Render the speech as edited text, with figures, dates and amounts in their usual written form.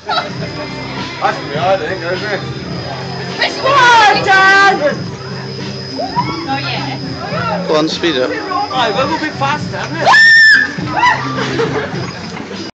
That's behind, I think, isn't it? Come on, Dad! Oh yeah. Go on, speed up. Right, we'll go a bit faster, haven't it?